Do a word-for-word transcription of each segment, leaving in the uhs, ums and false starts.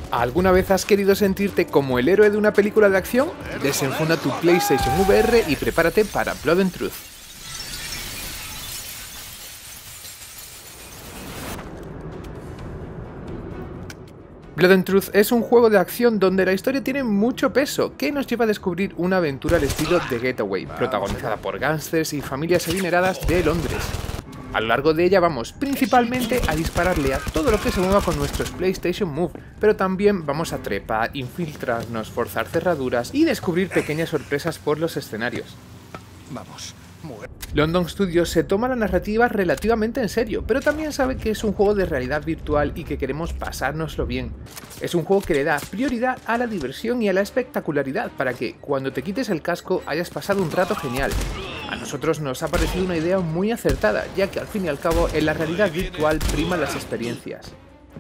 ¿Alguna vez has querido sentirte como el héroe de una película de acción? Desenfunda tu PlayStation V R y prepárate para Blood and Truth. Blood and Truth es un juego de acción donde la historia tiene mucho peso, que nos lleva a descubrir una aventura al estilo The Getaway, protagonizada por gángsters y familias adineradas de Londres. A lo largo de ella vamos principalmente a dispararle a todo lo que se mueva con nuestros PlayStation Move, pero también vamos a trepar, infiltrarnos, forzar cerraduras y descubrir pequeñas sorpresas por los escenarios. Vamos. London Studios se toma la narrativa relativamente en serio, pero también sabe que es un juego de realidad virtual y que queremos pasárnoslo bien. Es un juego que le da prioridad a la diversión y a la espectacularidad para que, cuando te quites el casco, hayas pasado un rato genial. A nosotros nos ha parecido una idea muy acertada, ya que al fin y al cabo en la realidad virtual priman las experiencias.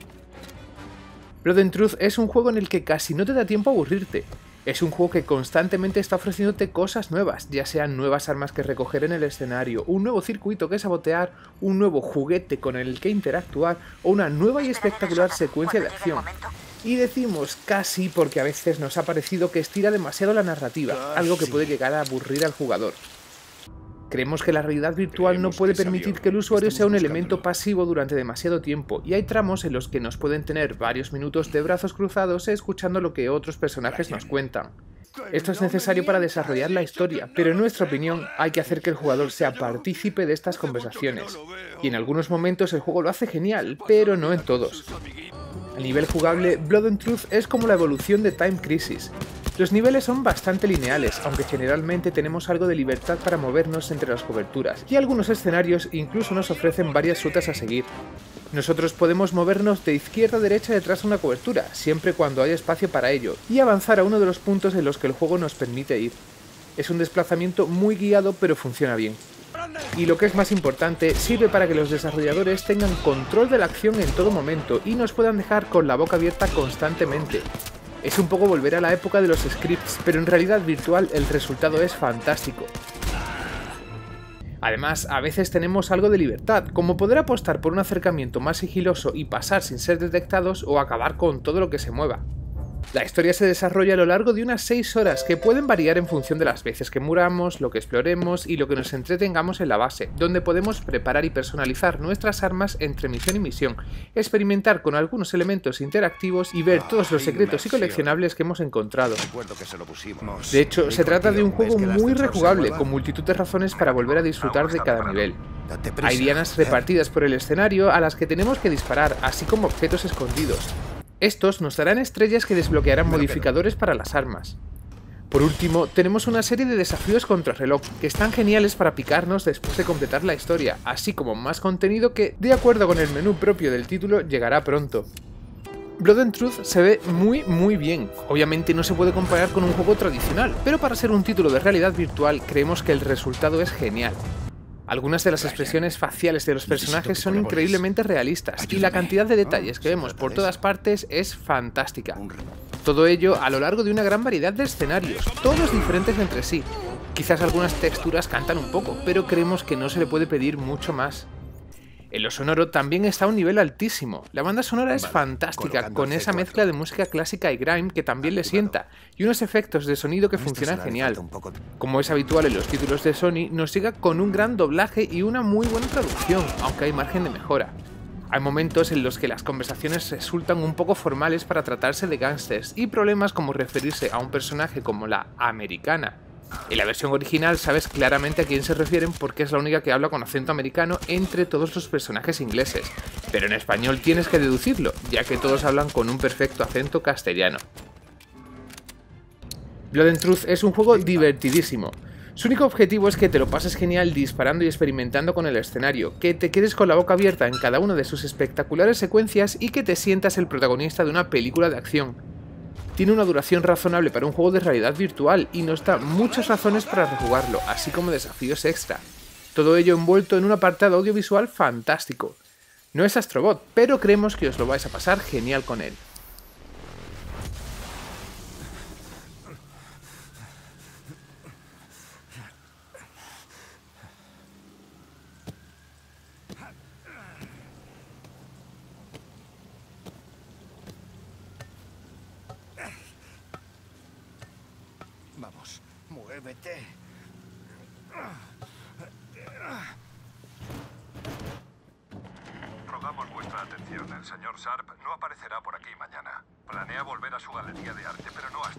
Blood and Truth es un juego en el que casi no te da tiempo a aburrirte. Es un juego que constantemente está ofreciéndote cosas nuevas, ya sean nuevas armas que recoger en el escenario, un nuevo circuito que sabotear, un nuevo juguete con el que interactuar o una nueva y espectacular secuencia de acción. Y decimos casi porque a veces nos ha parecido que estira demasiado la narrativa, algo que puede llegar a aburrir al jugador. Creemos que la realidad virtual no puede permitir que el usuario sea un elemento pasivo durante demasiado tiempo, y hay tramos en los que nos pueden tener varios minutos de brazos cruzados escuchando lo que otros personajes nos cuentan. Esto es necesario para desarrollar la historia, pero en nuestra opinión hay que hacer que el jugador sea partícipe de estas conversaciones. Y en algunos momentos el juego lo hace genial, pero no en todos. A nivel jugable, Blood and Truth es como la evolución de Time Crisis. Los niveles son bastante lineales, aunque generalmente tenemos algo de libertad para movernos entre las coberturas, y algunos escenarios incluso nos ofrecen varias rutas a seguir. Nosotros podemos movernos de izquierda a derecha detrás de una cobertura, siempre cuando haya espacio para ello, y avanzar a uno de los puntos en los que el juego nos permite ir. Es un desplazamiento muy guiado, pero funciona bien. Y lo que es más importante, sirve para que los desarrolladores tengan control de la acción en todo momento y nos puedan dejar con la boca abierta constantemente. Es un poco volver a la época de los scripts, pero en realidad virtual el resultado es fantástico. Además, a veces tenemos algo de libertad, como poder apostar por un acercamiento más sigiloso y pasar sin ser detectados o acabar con todo lo que se mueva. La historia se desarrolla a lo largo de unas seis horas que pueden variar en función de las veces que muramos, lo que exploremos y lo que nos entretengamos en la base, donde podemos preparar y personalizar nuestras armas entre misión y misión, experimentar con algunos elementos interactivos y ver todos los secretos y coleccionables que hemos encontrado. De hecho, se trata de un juego muy rejugable, con multitud de razones para volver a disfrutar de cada nivel. Hay dianas repartidas por el escenario a las que tenemos que disparar, así como objetos escondidos. Estos nos darán estrellas que desbloquearán modificadores para las armas. Por último, tenemos una serie de desafíos contrarreloj, que están geniales para picarnos después de completar la historia, así como más contenido que, de acuerdo con el menú propio del título, llegará pronto. Blood and Truth se ve muy muy bien, obviamente no se puede comparar con un juego tradicional, pero para ser un título de realidad virtual creemos que el resultado es genial. Algunas de las expresiones faciales de los personajes son increíblemente realistas y la cantidad de detalles que vemos por todas partes es fantástica. Todo ello a lo largo de una gran variedad de escenarios, todos diferentes entre sí. Quizás algunas texturas cantan un poco, pero creemos que no se le puede pedir mucho más. En lo sonoro también está a un nivel altísimo. La banda sonora es fantástica, con esa mezcla de música clásica y grime que también le sienta, y unos efectos de sonido que funcionan genial. Como es habitual en los títulos de Sony, nos llega con un gran doblaje y una muy buena traducción, aunque hay margen de mejora. Hay momentos en los que las conversaciones resultan un poco formales para tratarse de gángsters, y problemas como referirse a un personaje como la americana. En la versión original sabes claramente a quién se refieren porque es la única que habla con acento americano entre todos los personajes ingleses, pero en español tienes que deducirlo, ya que todos hablan con un perfecto acento castellano. Blood and Truth es un juego divertidísimo. Su único objetivo es que te lo pases genial disparando y experimentando con el escenario, que te quedes con la boca abierta en cada una de sus espectaculares secuencias y que te sientas el protagonista de una película de acción. Tiene una duración razonable para un juego de realidad virtual y nos da muchas razones para rejugarlo, así como desafíos extra. Todo ello envuelto en un apartado audiovisual fantástico. No es Astrobot, pero creemos que os lo vais a pasar genial con él. Vamos, muévete. Rogamos vuestra atención. El señor Sharp no aparecerá por aquí mañana. Planea volver a su galería de arte, pero no hasta